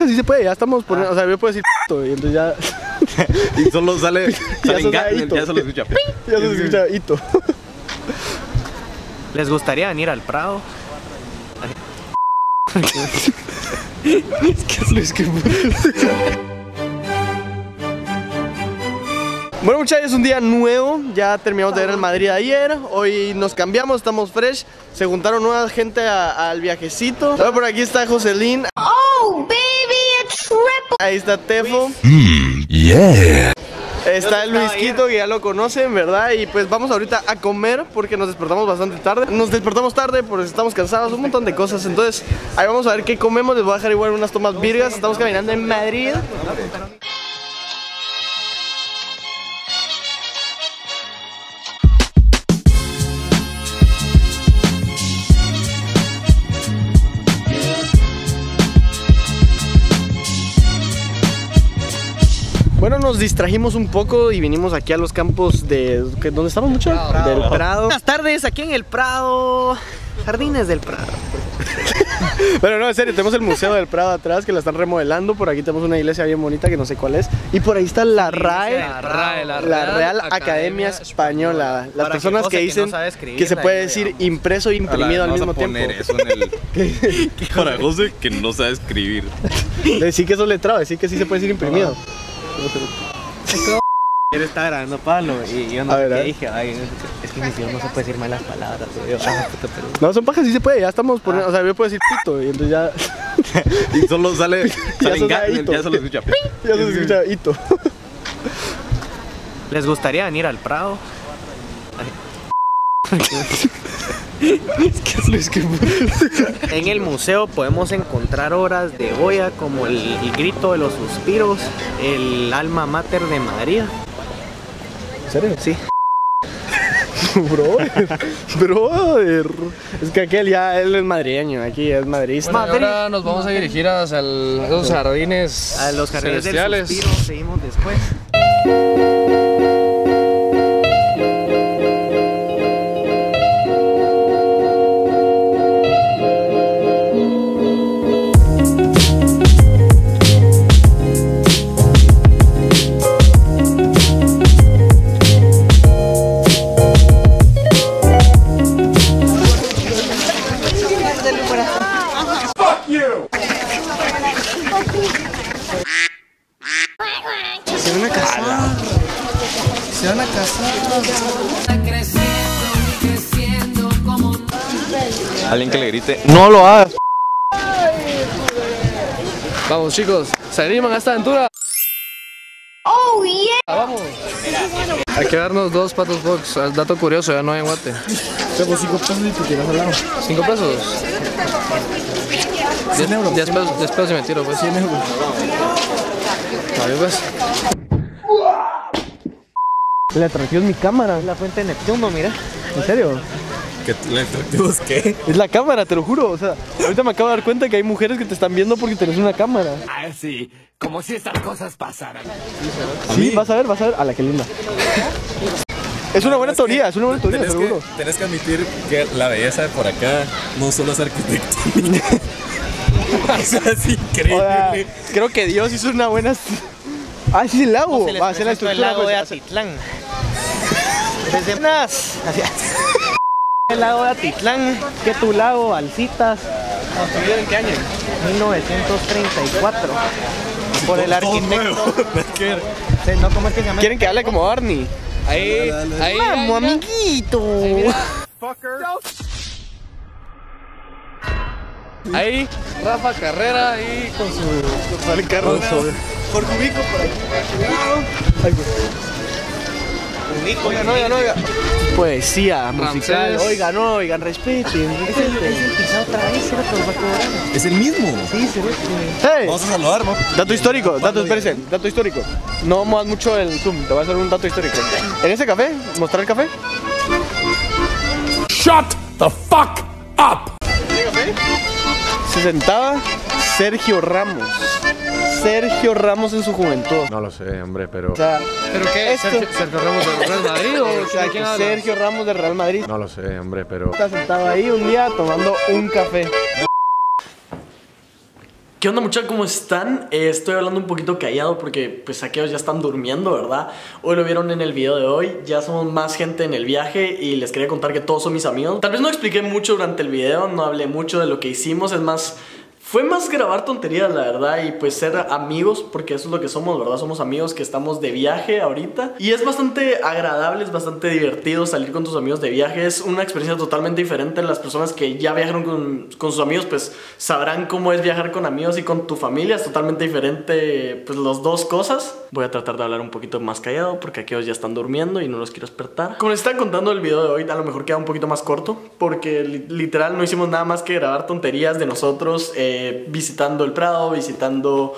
Sí se puede, ya estamos poniendo, o sea, yo puedo decir y entonces ya... Y solo sale ya solo escucha ya se escucha hito. ¿Les gustaría venir al Prado? Es que... Bueno, muchachos, es un día nuevo. Ya terminamos de ver el Madrid ayer. Hoy nos cambiamos, estamos fresh. Se juntaron nueva gente al viajecito. Ahora por aquí está Jocelyn. Oh, baby, a triple. Ahí está Tefo. Yeah. Está el Luisquito, que ya lo conocen, ¿verdad? Y pues vamos ahorita a comer porque nos despertamos bastante tarde. Nos despertamos tarde porque estamos cansados, un montón de cosas. Entonces, ahí vamos a ver qué comemos. Les voy a dejar igual unas tomas virgas. Estamos caminando en Madrid. Bueno, nos distrajimos un poco y vinimos aquí a los campos de... ¿Dónde estamos mucho? Del Prado. Buenas tardes, aquí en el Prado. Jardines del Prado. Pero no, en serio, tenemos el Museo del Prado atrás que la están remodelando. Por aquí tenemos una iglesia bien bonita que no sé cuál es. Y por ahí está la RAE, la Real Academia Española. Las personas que dicen que se puede decir impreso e imprimido al mismo tiempo. Eso en el... Para José que no sabe escribir. Decir que eso es letrado, decir que sí se puede decir imprimido. Él está grabando Pablo y yo no sé qué dije. Ay, es que mis hijos no se puede decir malas palabras. No, son pajas, sí se puede, ya estamos poniendo, o sea, yo puedo decir pito y entonces ya... Y solo sale ya solo escucha ya se escucha hito. ¿Les gustaría venir al Prado? En el museo podemos encontrar obras de Goya como el Grito de los Suspiros, el Alma Mater de Madrid. ¿En serio? Sí. Brother. Es que aquel ya, él es madrileño, aquí es madridista. Bueno, ahora nos vamos a dirigir hacia esos jardines. A los jardines del celestiales. Suspiro, seguimos después. Se van a casar. Alguien que le grite. No lo hagas. Vamos, chicos, ¿se animan a esta aventura? Oh, yeah. Vamos. Hay que darnos 2 patos box. El dato curioso, ya no hay en Guate. Tengo 5 pesos y te tiras al lado. 5 pesos. 100 euros. 10 pesos y me tiro, pues. 100 euros. Vale, pues. El atractivo es mi cámara. La fuente de Neptuno, mira. ¿En serio? ¿Qué le atractivos qué? Es la cámara, te lo juro. O sea, ahorita me acabo de dar cuenta que hay mujeres que te están viendo porque tenés una cámara. Ah, sí, como si estas cosas pasaran. Sí, vas a ver. A la que linda. Es una buena teoría, te lo juro. Tenés que admitir que la belleza de por acá no solo es arquitectónica. Eso es increíble. O sea, creo que Dios hizo una buena... Ah, sí, el lago. Va a hacer la el estructura. lago de Atitlán. Desde el lago de Atitlán, que tu lago, Balsitas. ¿Construido en qué año? 1934. Por el arquitecto. No, ¿cómo es que se llama? ¿Quieren que hable como Barney? Ahí, Vamos, amiguito. Ahí, Rafa Carrera ahí con su... Vale, carro. Por cubico, por ahí. Oigan. Poesía musical. Oigan, respeten. Es el mismo. Sí, se ve. Hey, Vamos a saludar, ¿no? dato histórico, espérense, dato histórico. No muevas mucho el zoom, te voy a hacer un dato histórico. En ese café, mostrar el café. Shut the fuck up. ¿En ese café? Se sentaba Sergio Ramos. Sergio Ramos en su juventud. No lo sé, hombre, pero... O sea, ¿Pero qué? esto- ¿Sergio Ramos del Real Madrid o de quién hablas? Sergio Ramos de Real Madrid. No lo sé, hombre, pero... Está sentado ahí un día tomando un café. ¿Qué onda, muchachos? ¿Cómo están? Estoy hablando un poquito callado porque pues aquellos ya están durmiendo, ¿verdad? Hoy lo vieron en el video de hoy. Ya somos más gente en el viaje y les quería contar que todos son mis amigos. Tal vez no expliqué mucho durante el video, no hablé mucho de lo que hicimos. Es más, fue más grabar tonterías, la verdad, y pues ser amigos, porque eso es lo que somos, ¿verdad? Somos amigos que estamos de viaje ahorita. Y es bastante agradable, es bastante divertido salir con tus amigos de viaje. Es una experiencia totalmente diferente. Las personas que ya viajaron con sus amigos, pues sabrán cómo es viajar con amigos y con tu familia. Es totalmente diferente, pues las dos cosas. Voy a tratar de hablar un poquito más callado porque aquellos ya están durmiendo y no los quiero despertar. Como les estaba contando el video de hoy, a lo mejor queda un poquito más corto porque literal no hicimos nada más que grabar tonterías de nosotros, visitando el Prado, visitando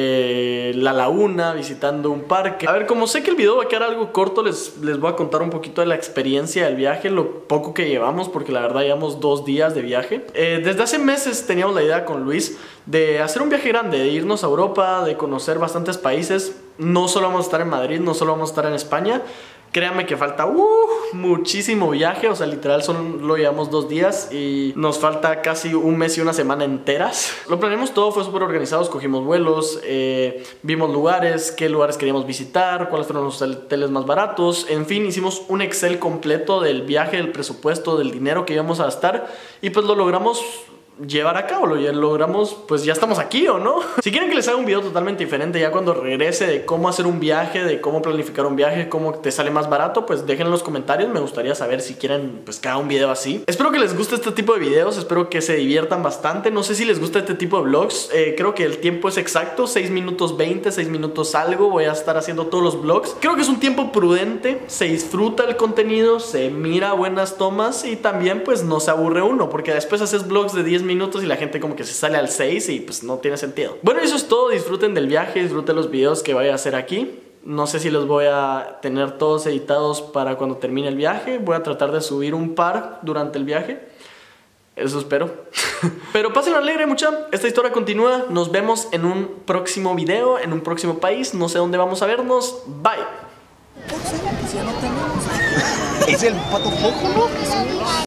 la laguna, visitando un parque. A ver, como sé que el video va a quedar algo corto, les voy a contar un poquito de la experiencia del viaje, lo poco que llevamos, porque la verdad llevamos 2 días de viaje. Desde hace meses teníamos la idea con Luis de hacer un viaje grande, de irnos a Europa, de conocer bastantes países. No solo vamos a estar en Madrid, no solo vamos a estar en España. Créanme que falta muchísimo viaje, o sea, literal solo llevamos 2 días y nos falta casi un mes y una semana enteras. Lo planeamos todo, fue súper organizado, escogimos vuelos, vimos lugares, qué lugares queríamos visitar, cuáles fueron los hoteles más baratos, en fin, hicimos un Excel completo del viaje, del presupuesto, del dinero que íbamos a gastar y pues lo logramos llevar a cabo, lo logramos, pues ya estamos aquí, ¿o no? Si quieren que les haga un video totalmente diferente ya cuando regrese, de cómo hacer un viaje, de cómo planificar un viaje, cómo te sale más barato, pues dejen en los comentarios, me gustaría saber si quieren pues que haga un video así. Espero que les guste este tipo de videos, espero que se diviertan bastante, no sé si les gusta este tipo de vlogs, creo que el tiempo es exacto, 6 minutos 20, 6 minutos algo, voy a estar haciendo todos los vlogs. Creo que es un tiempo prudente, se disfruta el contenido, se mira buenas tomas y también pues no se aburre uno, porque después haces vlogs de 10 minutos y la gente como que se sale al 6 y pues no tiene sentido. Bueno, eso es todo, disfruten del viaje, disfruten los videos que vaya a hacer aquí. No sé si los voy a tener todos editados para cuando termine el viaje, voy a tratar de subir un par durante el viaje. Eso espero. Pero pasen alegre, mucha. Esta historia continúa. Nos vemos en un próximo video, en un próximo país. No sé dónde vamos a vernos. Bye. Es el pato foco, ¿no?